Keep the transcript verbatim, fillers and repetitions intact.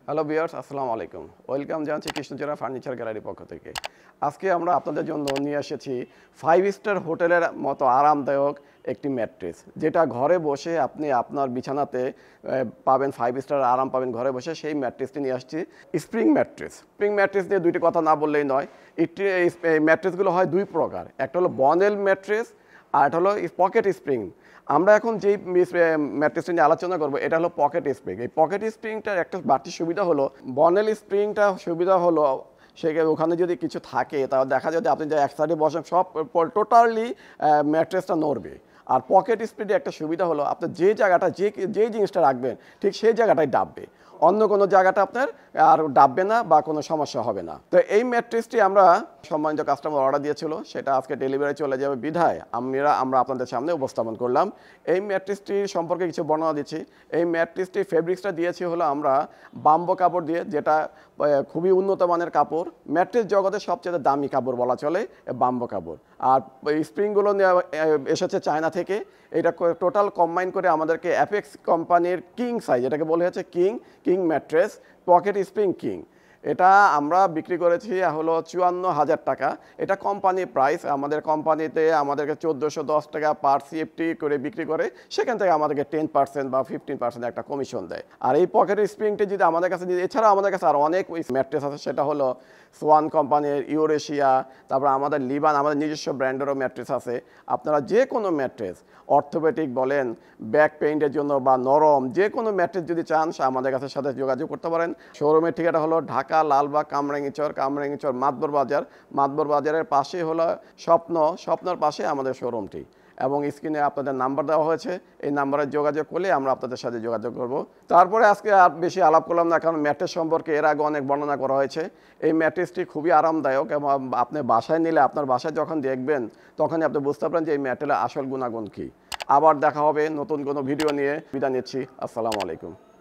Hello viewers, আসসালামু আলাইকুম। Welcome জানাচ্ছি কৃষ্ণচূড়া ফার্নিচার গ্যালারির পক্ষ থেকে। আজকে আমরা আপনাদের জন্য নিয়ে এসেছি ফাইভ স্টার হোটেলের মতো আরামদায়ক একটি ম্যাট্রেস, যেটা ঘরে বসে আপনি আপনার বিছানাতে পাবেন, ফাইভ স্টার আরাম পাবেন ঘরে বসে। সেই ম্যাট্রেসটি নিয়ে আসছি, স্প্রিং ম্যাট্রেস। স্প্রিং ম্যাট্রেস নিয়ে দুইটি কথা না বললেই নয়। এই ম্যাট্রেসগুলো হয় দুই প্রকার, একটা হলো বনেল ম্যাট্রেস আর একটা হলো পকেট স্প্রিং। আমরা এখন যেই ম্যাট্রেসটা নিয়ে আলোচনা করবো এটা হলো পকেট স্প্রিং। এই পকেট স্প্রিংটার একটা বাড়তি সুবিধা হলো, বনেল স্প্রিংটা সুবিধা হলো সেখানে ওখানে যদি কিছু থাকে তাহলে দেখা যায় যে আপনি যে এক সাইডে বসেন সব টোটালি ম্যাট্রেসটা নড়বে। আর পকেট স্প্রিংয়ের একটা সুবিধা হলো আপনার যে জায়গাটা যে যেই জিনিসটা রাখবেন ঠিক সেই জায়গাটাই ডাববে, অন্য কোনো জায়গাটা আপনার আর ডাববে না বা কোনো সমস্যা হবে না। তো এই ম্যাট্রেসটি আমরা সম্মানিত কাস্টমার অর্ডার দিয়েছিল, সেটা আজকে ডেলিভারি চলে যাবে বিধায় আমরা আমরা আপনাদের সামনে উপস্থাপন করলাম। এই ম্যাট্রেসটি সম্পর্কে কিছু বর্ণনা দিচ্ছি। এই ম্যাট্রেসটি ফেব্রিক্সটা দিয়েছি হলো আমরা বাম্বো কাপড় দিয়ে, যেটা খুবই উন্নত মানের কাপড়। ম্যাট্রেস জগতের সবচেয়ে দামি কাপড় বলা চলে বাম্বো কাপড়। আর স্প্রিংগুলো এসেছে চায়না থেকে। এটা টোটাল কম্বাইন করে আমাদেরকে অ্যাপেক্স কোম্পানির কিং সাইজ, এটাকে বলে হচ্ছে king king mattress pocket spring king. এটা আমরা বিক্রি করেছি হলো চুয়ান্ন হাজার টাকা। এটা কোম্পানি প্রাইস। আমাদের কোম্পানিতে আমাদেরকে চোদ্দোশো দশ টাকা পার সিএফটি করে বিক্রি করে, সেখান থেকে আমাদেরকে টেন পার্সেন্ট বা ফিফটিন পার্সেন্ট একটা কমিশন দেয়। আর এই পকেট স্প্রিংটি যদি আমাদের কাছে, এছাড়া আমাদের কাছে আর অনেক ম্যাট্রেস আছে, সেটা হলো সোয়ান কোম্পানির, ইউরেশিয়া, তারপর আমাদের লিবান, আমাদের নিজস্ব ব্র্যান্ডেরও ম্যাট্রেস আছে। আপনারা যে কোনো ম্যাট্রেস, অর্থোপেডিক বলেন, ব্যাক পেইন্টের জন্য বা নরম যে কোনো ম্যাট্রেস যদি চান আমাদের কাছে সাথে যোগাযোগ করতে পারেন। শোরুমের ঠিকানা হলো ঢাকা লালবাগ কামরাঙ্গীচর, কামরাঙ্গীচর মাতবর বাজার। মাতবর বাজারের পাশে হলো স্বপ্ন, স্বপ্নের পাশে আমাদের শোরুমটি, এবং স্ক্রিনে আপনাদের নাম্বার দেওয়া হয়েছে। এই নাম্বারে যোগাযোগ করলে আমরা আপনাদের সাথে যোগাযোগ করব। তারপরে আজকে আর বেশি আলাপ করলাম না, কারণ ম্যাট্রেস সম্পর্কে এর আগে অনেক বর্ণনা করা হয়েছে। এই ম্যাট্রেসটি খুবই আরামদায়ক এবং আপনি বাসায় নিলে আপনার বাসায় যখন দেখবেন তখনই আপনি বুঝতে পারেন যে এই ম্যাট্রেসের আসল গুণাগুণ কী। আবার দেখা হবে নতুন কোনো ভিডিও নিয়ে। বিদায় নিচ্ছি। আসসালামু আলাইকুম।